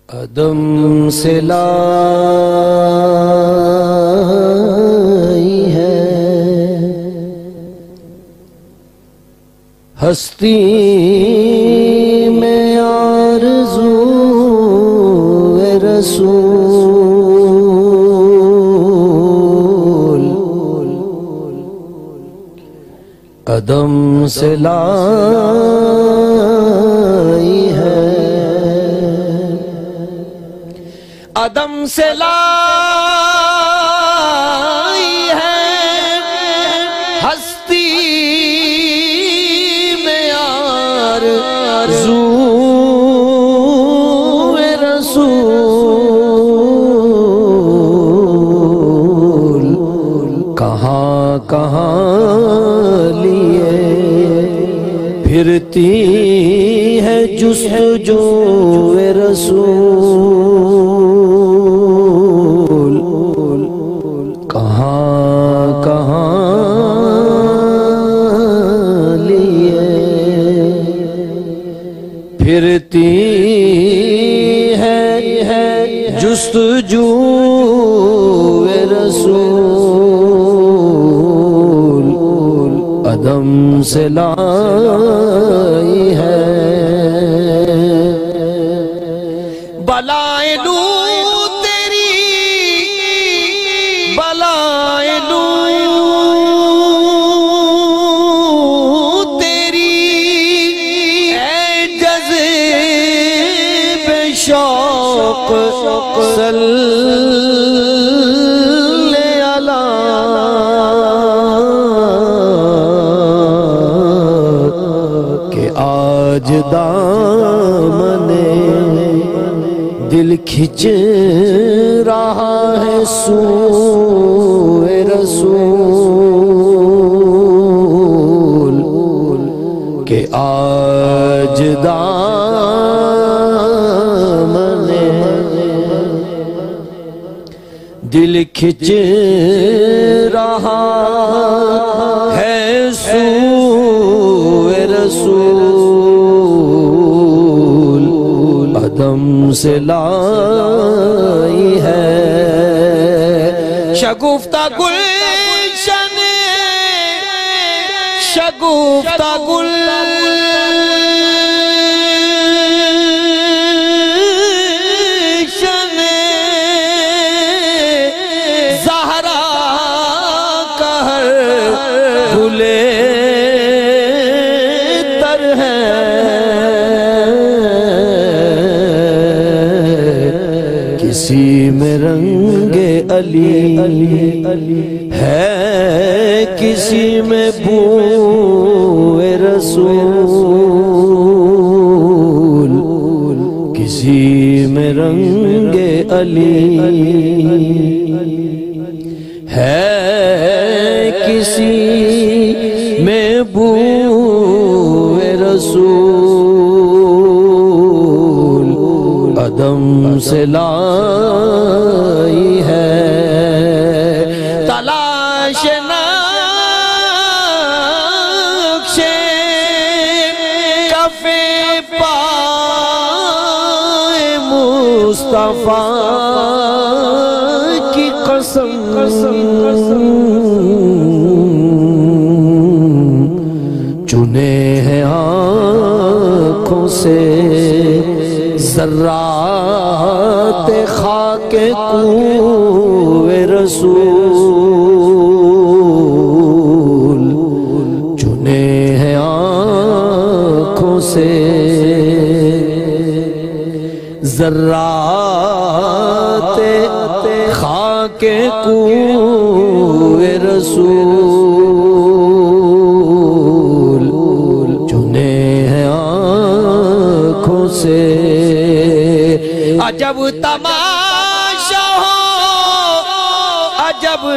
عدم سے لائی ہے ہستی میں آرزو رسول عدم سے لائی ہے عدم سے لائی ہے ہستی میں آرزو رسول کہاں کہاں لیے پھرتی ہے جستجو رسول کہاں کہاں لیے پھرتی ہے جستجو رسول عدم سے لائی ہے بلائے لوں تیری بلائے لوں تیری اے جذب شوق صلی اللہ کہ آج دامن دل کھچ رہا ہے سوئے رسول کہ آج دامن دل کھچ رہا ہے سوئے رسول عدم سے لائی ہے شگفتہ گلشن شگفتہ گلشن زہرا کا ہر گلے تر ہے کسی میں رنگ علی ہے کسی میں بو رسول کسی میں رنگ علی ہے کسی میں بو رسول عدم سے لائی ہے تلاش نقش کف پائے مصطفیٰ کی قسم چنے ہیں آنکھوں سے ذرات خاک کوئے رسول چنے ہیں آنکھوں سے ذرات خاک کوئے رسول چنے ہیں آنکھوں سے عجب تماشا ہو عجب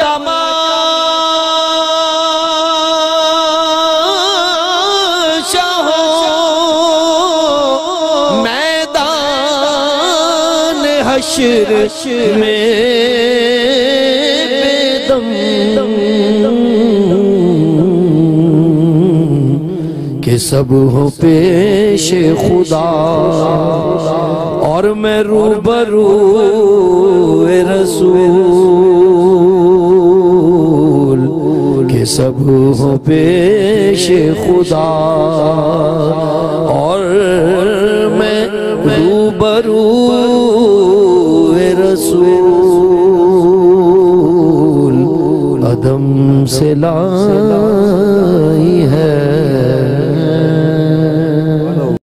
تماشا ہو میدان حشر میں بے دم کہ سب ہو پیش خدا اور میں روبرو رسول کہ سب ہو پیش خدا، اور میں روبرو رسول عدم سے لائی ہے